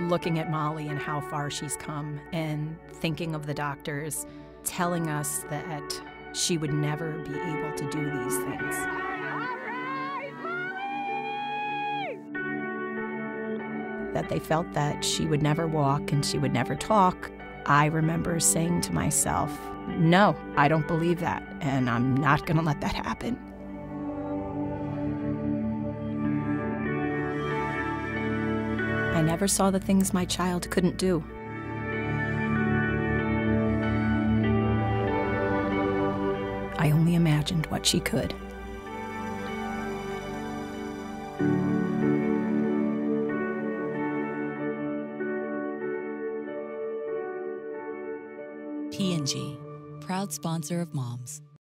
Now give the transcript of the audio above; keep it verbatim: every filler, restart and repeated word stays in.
looking at Molly and how far she's come and thinking of the doctors telling us that she would never be able to do these things. That they felt that she would never walk and she would never talk. I remember saying to myself, no, I don't believe that, and I'm not going to let that happen. I never saw the things my child couldn't do. I only imagined what she could. P and G, proud sponsor of Moms.